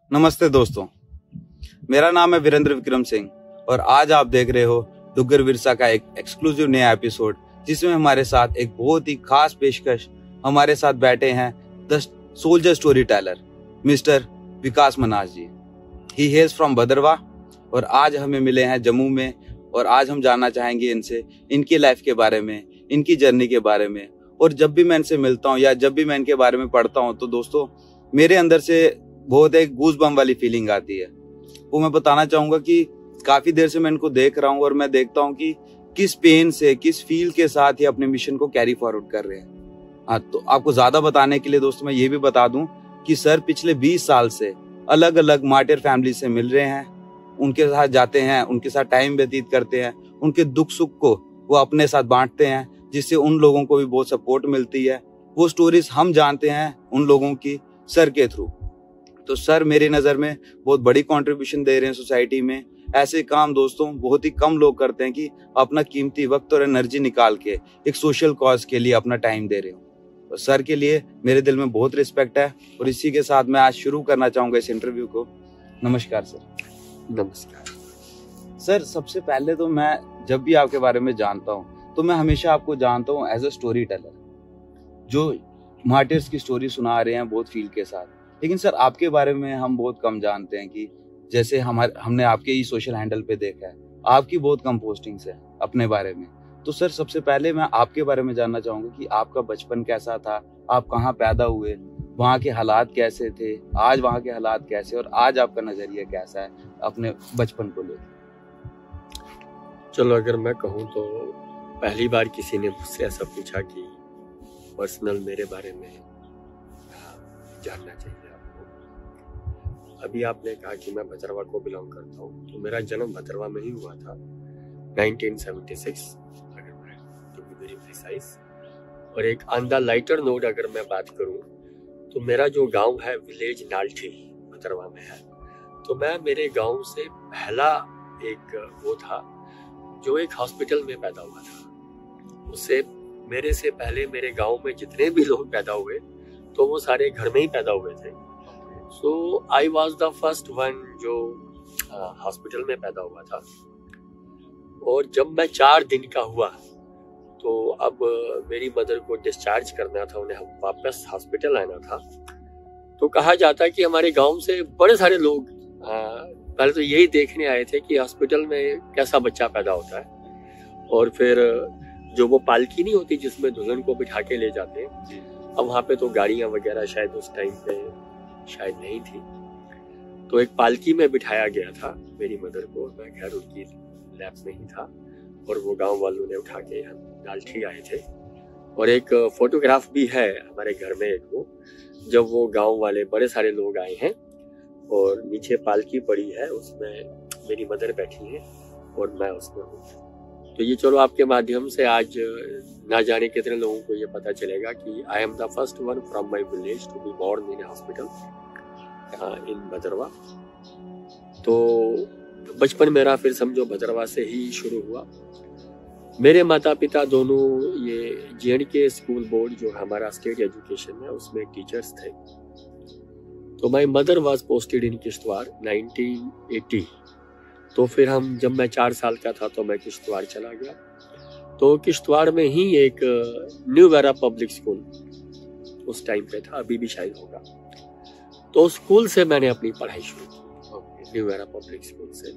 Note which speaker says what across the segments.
Speaker 1: नमस्ते दोस्तों, मेरा नाम है वीरेंद्र विक्रम सिंह और आज आप देख रहे हो डुग्गर विरसा का एक एक्सक्लूसिव नया एपिसोड, जिसमें हमारे साथ एक बहुत ही खास पेशकश हमारे साथ बैठे हैं the soldier story teller mister Vikas Manaj ji. He hails from Bhaderwah और आज हमें मिले हैं जम्मू में और आज हम जानना चाहेंगे इनसे इनकी लाइफ के बारे में, इनकी जर्नी के बारे में। और जब भी मैं इनसे मिलता हूँ या जब भी मैं इनके बारे में पढ़ता हूँ तो दोस्तों मेरे अंदर से बहुत एक गूज बम वाली फीलिंग आती है। वो मैं बताना चाहूंगा कि काफी देर से मैं इनको देख रहा हूँ और मैं देखता हूँ कि किस पेन से, किस फील के साथ ये अपने मिशन को कैरी फॉरवर्ड कर रहे हैं। हाँ, तो आपको ज्यादा बताने के लिए दोस्तों मैं ये भी बता दूं कि सर पिछले 20 साल से अलग अलग मार्टिर फैमिली से मिल रहे हैं, उनके साथ जाते हैं, उनके साथ टाइम व्यतीत करते हैं, उनके दुख सुख को वो अपने साथ बांटते हैं, जिससे उन लोगों को भी बहुत सपोर्ट मिलती है। वो स्टोरीज हम जानते हैं उन लोगों की सर के थ्रू। तो सर मेरी नजर में बहुत बड़ी कंट्रीब्यूशन दे रहे हैं सोसाइटी में। ऐसे काम दोस्तों बहुत ही कम लोग करते हैं कि अपना कीमती वक्त और एनर्जी निकाल के एक सोशल कॉज के लिए अपना टाइम दे रहे हो। तो सर के लिए मेरे दिल में बहुत रिस्पेक्ट है और इसी के साथ मैं आज शुरू करना चाहूंगा इस इंटरव्यू को। नमस्कार सर।
Speaker 2: नमस्कार
Speaker 1: सर, सबसे पहले तो मैं जब भी आपके बारे में जानता हूँ तो मैं हमेशा आपको जानता हूँ एज अ स्टोरी टेलर, जो मार्टिर्स की स्टोरी सुना रहे हैं बहुत फील के साथ। लेकिन सर आपके बारे में हम बहुत कम जानते हैं कि जैसे हमने आपके ही सोशल हैंडल पे देखा है, आपकी बहुत कम पोस्टिंग्स है अपने बारे में। तो सर सबसे पहले मैं आपके बारे में जानना चाहूंगा कि आपका बचपन कैसा था, आप कहाँ पैदा हुए, वहाँ के हालात कैसे थे, आज वहाँ के हालात कैसे और आज आपका नजरिया कैसा है अपने बचपन को लेकर।
Speaker 2: चलो, अगर मैं कहूँ तो पहली बार किसी ने मुझसे ऐसा पूछा कि पर्सनल मेरे बारे में जानना चाहिए आपको। अभी आपने कहा कि मैं भदरवा को बिलोंग करता हूँ, तो मेरा जन्म भदरवा में ही हुआ था 1976, अगर मैं टू बी वेरी प्रिसाइज। और एक ऑन द लाइटर नोट अगर मैं बात करूँ तो मेरा जो गांव है विलेज नाल्ठी भदरवा में है। तो मैं मेरे गांव से पहला एक वो था जो एक हॉस्पिटल में पैदा हुआ था। उससे मेरे से पहले मेरे गांव में जितने भी लोग पैदा हुए तो वो सारे घर में ही पैदा हुए थे। So I was the first one जो हॉस्पिटल में पैदा हुआ था। और जब मैं 4 दिन का हुआ तो अब मेरी मदर को डिस्चार्ज करना था, उन्हें वापस हॉस्पिटल आना था। तो कहा जाता है कि हमारे गांव से बड़े सारे लोग पहले तो यही देखने आए थे कि हॉस्पिटल में कैसा बच्चा पैदा होता है। और फिर जो वो पालकी नहीं होती जिसमें दुल्हन को बिठा के ले जाते हैं, अब वहाँ पे तो गाड़ियाँ वगैरह शायद उस टाइम पे शायद नहीं थी, तो एक पालकी में बिठाया गया था मेरी मदर को। मैं खैर उनकी लैब में ही था और वो गांव वालों ने उठा के हम नाल्ठी आए थे। और एक फोटोग्राफ भी है हमारे घर में एक, वो जब वो गांव वाले बड़े सारे लोग आए हैं और नीचे पालकी पड़ी है, उसमें मेरी मदर बैठी है और मैं उसमें हूँ। तो ये चलो आपके माध्यम से आज ना जाने कितने लोगों को ये पता चलेगा कि I am the first one from my village to be born in hospital in Bhaderwah. तो बचपन मेरा फिर समझो भदरवा से ही शुरू हुआ। मेरे माता पिता दोनों ये J&K स्कूल बोर्ड जो हमारा स्टेट एजुकेशन है उसमें टीचर्स थे। तो my mother was posted in Kishtwar 1980। तो फिर जब मैं 4 साल का था तो मैं किश्तवाड़ चला गया। तो किश्तवाड़ में ही एक न्यू वेरा पब्लिक स्कूल उस टाइम पे था, अभी भी शायद होगा। तो स्कूल से मैंने अपनी पढ़ाई शुरू की, न्यू वेरा पब्लिक स्कूल से।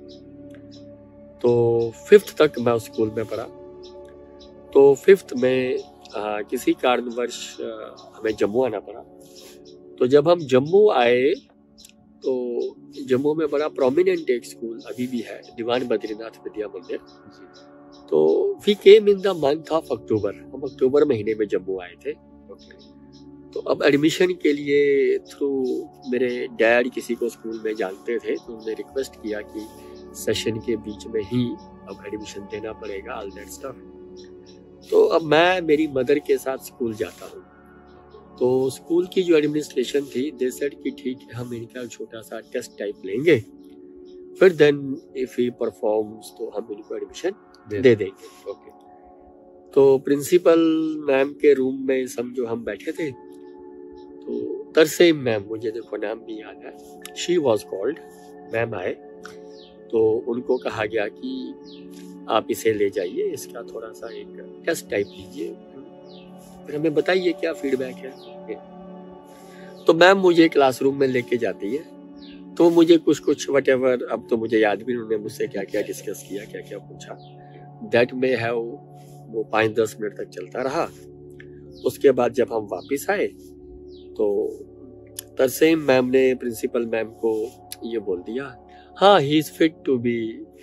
Speaker 2: तो 5th तक मैं उस स्कूल में पढ़ा। तो 5th में किसी कारणवश हमें जम्मू आना पड़ा। तो जब हम जम्मू आए तो जम्मू में बड़ा प्रोमिनेंट एक स्कूल अभी भी है, दीवान बद्रीनाथ विद्या मंदिर। तो we came in the month of October. हम अक्टूबर महीने में जम्मू आए थे। तो अब एडमिशन के लिए थ्रू मेरे डैड किसी को स्कूल में जानते थे, तो उन्होंने रिक्वेस्ट किया कि सेशन के बीच में ही अब एडमिशन देना पड़ेगा, ऑल दैट स्टफ। तो अब मैं मेरी मदर के साथ स्कूल जाता हूँ। तो स्कूल की जो एडमिनिस्ट्रेशन थी, दे सेड कि ठीक है हम इनका छोटा सा टेस्ट टाइप लेंगे, फिर देन इफ ही परफॉर्म्स तो हम इनको एडमिशन दे देंगे। ओके। तो प्रिंसिपल मैम के रूम में समझो हम बैठे थे। तो तरसेम मैम, मुझे देखो नाम भी याद है, शी वॉज कॉल्ड, मैम आए तो उनको कहा गया कि आप इसे ले जाइए, इसका थोड़ा सा एक टेस्ट टाइप लीजिए, फिर हमें बताइए क्या फीडबैक है। तो मैम मुझे क्लासरूम में लेके जाती है, तो मुझे कुछ वटेवर, अब तो मुझे याद भी, उन्होंने मुझसे क्या क्या डिस्कस किया, क्या क्या पूछा, दैट में है वो 5-10 मिनट तक चलता रहा। उसके बाद जब हम वापस आए तो तरसेम मैम ने प्रिंसिपल मैम को ये बोल दिया, हाँ he is fit to be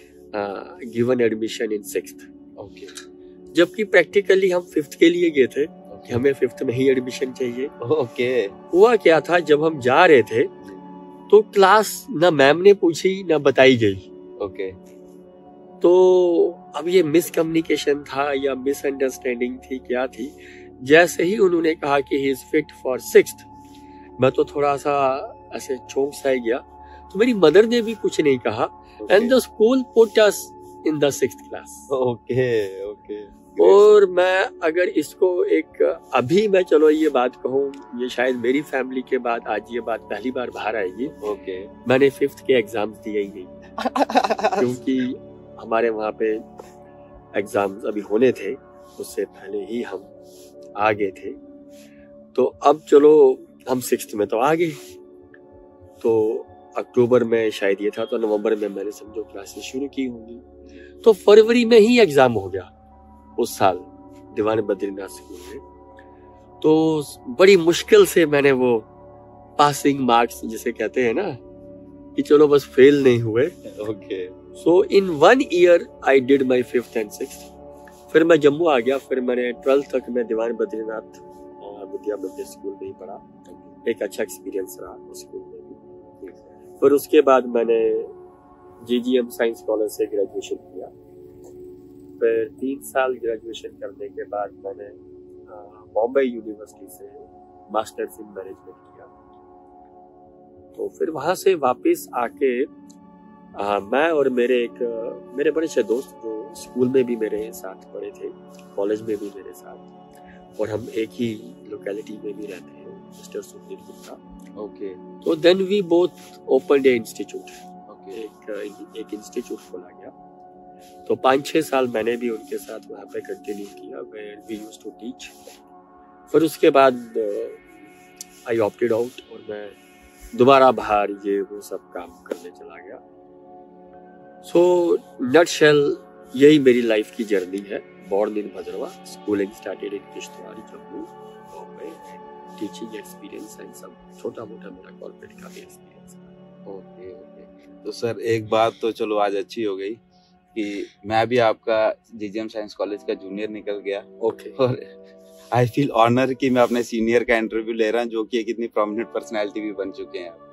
Speaker 2: given admission in 6th।
Speaker 1: Okay.
Speaker 2: जबकि प्रैक्टिकली हम 5th के लिए गए थे कि हमें 5th में ही एडमिशन चाहिए।
Speaker 1: ओके।
Speaker 2: हुआ क्या था, जब हम जा रहे थे तो क्लास ना मैम ने पूछी ना बताई गई।
Speaker 1: ओके।
Speaker 2: तो अब ये मिसकम्युनिकेशन था या मिसअंडरस्टैंडिंग थी, क्या थी, जैसे ही उन्होंने कहा कि ही इज फिट फॉर 6th, मैं तो थोड़ा सा ऐसे चौंक सा गया। तो मेरी मदर ने भी कुछ नहीं कहा, and the school put us in the 6th class.
Speaker 1: Okay. Okay.
Speaker 2: और मैं अगर इसको एक अभी मैं चलो ये बात कहूँ, ये शायद मेरी फैमिली के बाद आज ये बात पहली बार बाहर आएगी।
Speaker 1: ओके।
Speaker 2: मैंने 5th के एग्जाम्स दिए ही नहीं क्योंकि हमारे वहाँ पे एग्जाम्स अभी होने थे, उससे पहले ही हम आ गए थे। तो अब चलो हम 6th में तो आ गए, तो अक्टूबर में शायद ये था, तो नवंबर में मैंने समझो क्लासेस शुरू की होंगी। तो फरवरी में ही एग्जाम हो गया उस साल दीवान बद्रीनाथ स्कूल में। तो बड़ी मुश्किल से मैंने वो पासिंग मार्क्स जिसे कहते हैं ना, कि चलो बस फेल नहीं हुए।
Speaker 1: Okay.
Speaker 2: So in 1 year I did my 5th and 6th। फिर मैं जम्मू आ गया, फिर मैंने 12th तक मैं दीवान बद्रीनाथ विद्या मंदिर स्कूल में ही पढ़ा। एक अच्छा एक्सपीरियंस रहा उस स्कूल में भी। फिर उसके बाद मैंने GGM साइंस कॉलेज से ग्रेजुएशन किया। फिर 3 साल ग्रेजुएशन करने के बाद मैंने बॉम्बे यूनिवर्सिटी से मास्टर्स इन मैनेजमेंट किया। तो फिर वहां से वापस आके मैं और मेरे बड़े अच्छे दोस्त जो स्कूल में भी मेरे साथ पढ़े थे, कॉलेज में भी मेरे साथ, और हम एक ही लोकेलिटी में भी रहते हैं, मिस्टर सुनील गुप्ता।
Speaker 1: ओके।
Speaker 2: तो then we both opened a institute.
Speaker 1: Okay.
Speaker 2: एक इंस्टीट्यूट खोला गया। तो 5-6 साल मैंने भी उनके साथ वहाँ पे कंटिन्यू किया, where we used to teach. फिर उसके बाद आई ऑप्टेड आउट और मैं दोबारा बाहर ये वो सब काम करने चला गया। सो नटशेल यही मेरी लाइफ की जर्नी है। Born in Bhaderwah, schooling started in Kishtwar, Jammu, Bombay, teaching experience and सब छोटा मोटा मेरा कॉर्पोरेट का भी एक्सपीरियंस है।
Speaker 1: ओके। ओके। तो सर एक बात तो चलो आज अच्छी हो गई कि मैं भी आपका GGM साइंस कॉलेज का जूनियर निकल गया।
Speaker 2: ओके।
Speaker 1: और आई फील ऑनर कि मैं अपने सीनियर का इंटरव्यू ले रहा हूँ, जो कि एक इतनी प्रोमिनेंट पर्सनैलिटी भी बन चुके हैं।